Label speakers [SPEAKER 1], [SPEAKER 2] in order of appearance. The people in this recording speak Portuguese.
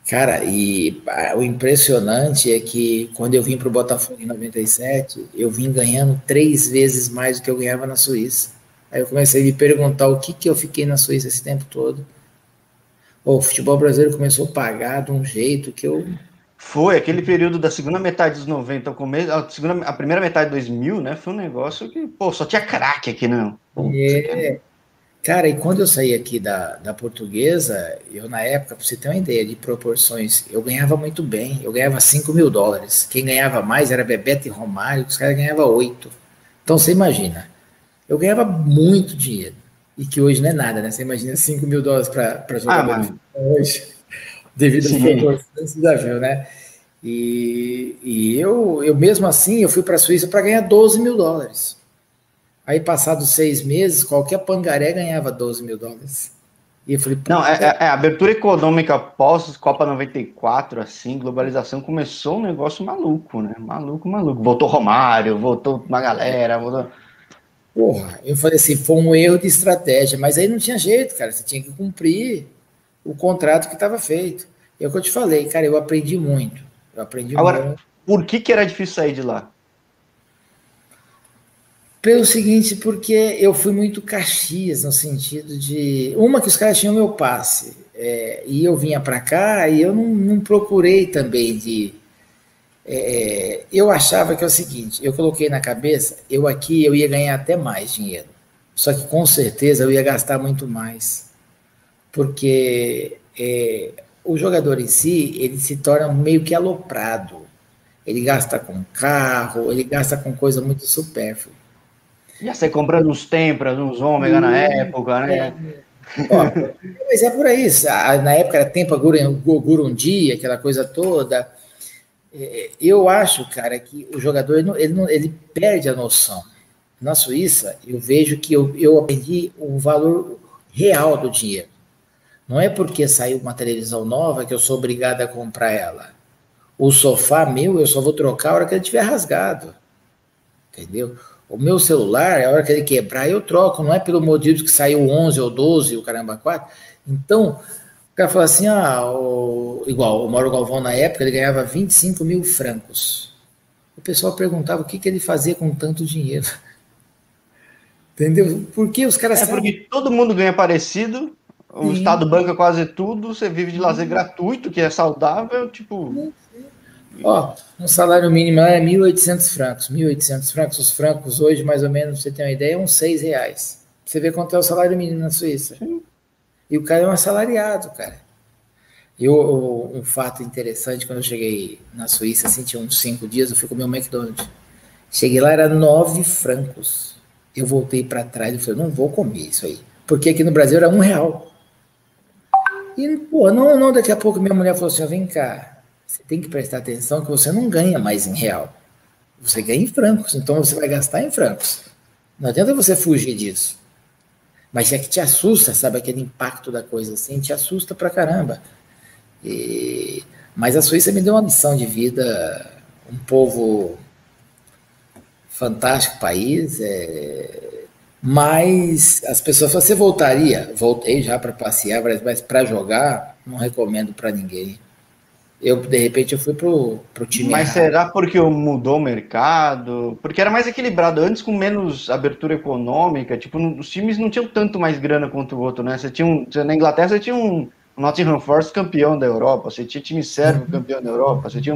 [SPEAKER 1] Cara, o impressionante é que quando eu vim para o Botafogo em 97, eu vim ganhando 3 vezes mais do que eu ganhava na Suíça. Aí eu comecei a me perguntar o que que eu fiquei na Suíça esse tempo todo. Pô, o futebol brasileiro começou a pagar de um jeito que eu.
[SPEAKER 2] Foi aquele período da segunda metade dos 90, a primeira metade de 2000, né? Foi um negócio que, pô, só tinha craque aqui, não. Pô, você quer.
[SPEAKER 1] É, cara, e quando eu saí aqui da Portuguesa, eu na época, pra você ter uma ideia de proporções, eu ganhava muito bem. Eu ganhava US$ 5.000. Quem ganhava mais era Bebeto e Romário, os caras ganhavam 8. Então você imagina, eu ganhava muito dinheiro. E que hoje não é nada, né? Você imagina US$ 5.000 para
[SPEAKER 2] Ah,
[SPEAKER 1] jogador de
[SPEAKER 2] mas
[SPEAKER 1] futebol hoje, devido às
[SPEAKER 2] sim.
[SPEAKER 1] proporções, você já viu, né? E eu mesmo assim, eu fui para a Suíça para ganhar US$ 12.000. Aí, passados 6 meses, qualquer pangaré ganhava US$ 12.000. E eu falei,
[SPEAKER 2] Não,
[SPEAKER 1] puta,
[SPEAKER 2] a abertura econômica pós Copa 94, assim, globalização, começou um negócio maluco, né? Maluco, maluco. Voltou Romário, voltou uma galera, voltou.
[SPEAKER 1] porra. Eu falei assim, foi um erro de estratégia, mas aí não tinha jeito, cara. Você tinha que cumprir o contrato que estava feito. É o que eu te falei, cara, eu aprendi muito. Eu aprendi
[SPEAKER 2] Agora,
[SPEAKER 1] muito.
[SPEAKER 2] por que era difícil sair de lá?
[SPEAKER 1] Pelo seguinte, porque eu fui muito Caxias, no sentido de. Uma que os caras tinham meu passe. E eu vinha para cá e eu não procurei também de. Eu achava que é o seguinte, eu coloquei na cabeça, eu aqui eu ia ganhar até mais dinheiro. Só que com certeza eu ia gastar muito mais. Porque o jogador em si, ele se torna meio que aloprado. Ele gasta com carro, ele gasta com coisa muito supérflua.
[SPEAKER 2] Já saí comprando uns Tempras, uns Ômega na
[SPEAKER 1] E,
[SPEAKER 2] época, né?
[SPEAKER 1] ó, mas é por aí. Na época era tempo Gurundi, aquela coisa toda. Eu acho, cara, que o jogador ele perde a noção. Na Suíça, eu vejo que eu aprendi o valor real do dinheiro. Não é porque saiu uma televisão nova que eu sou obrigado a comprar ela. O sofá meu eu só vou trocar a hora que ele estiver rasgado. Entendeu? O meu celular, a hora que ele quebrar, eu troco. Não é pelo modelo que saiu 11 ou 12, o caramba 4. Então, o cara fala assim, igual o Mauro Galvão na época, ele ganhava 25.000 francos. O pessoal perguntava o que ele fazia com tanto dinheiro. Entendeu? Porque os caras
[SPEAKER 2] É
[SPEAKER 1] sabem.
[SPEAKER 2] porque todo mundo ganha parecido, o Estado
[SPEAKER 1] Sim.
[SPEAKER 2] banca quase tudo, você vive de lazer gratuito, que é saudável, tipo.
[SPEAKER 1] Ó, um salário mínimo é 1.800 francos. 1.800 francos, os francos hoje, mais ou menos, pra você ter uma ideia, é uns R$ 6. Você vê quanto é o salário mínimo na Suíça.
[SPEAKER 2] Sim.
[SPEAKER 1] E o cara é um assalariado, cara. Um fato interessante, quando eu cheguei na Suíça, assim, tinha uns 5 dias, eu fui comer um McDonald's. Cheguei lá, era 9 francos. Eu voltei para trás e falei, não vou comer isso aí. Porque aqui no Brasil era R$ 1. E, pô, não, daqui a pouco minha mulher falou assim, vem cá, você tem que prestar atenção que você não ganha mais em real. Você ganha em francos, então você vai gastar em francos. Não adianta você fugir disso. Mas é que te assusta, sabe, aquele impacto da coisa assim, te assusta pra caramba. Mas a Suíça me deu uma lição de vida, um povo fantástico país, mas as pessoas falam, você voltaria? Voltei já para passear, mas para jogar, não recomendo para ninguém. De repente, eu fui pro time
[SPEAKER 2] Mas
[SPEAKER 1] errado.
[SPEAKER 2] será porque mudou o mercado? Porque era mais equilibrado antes, com menos abertura econômica. Tipo, os times não tinham tanto mais grana quanto o outro, né? Na Inglaterra você tinha um Nottingham Forest campeão da Europa, você tinha time sérvio campeão da Europa, você tinha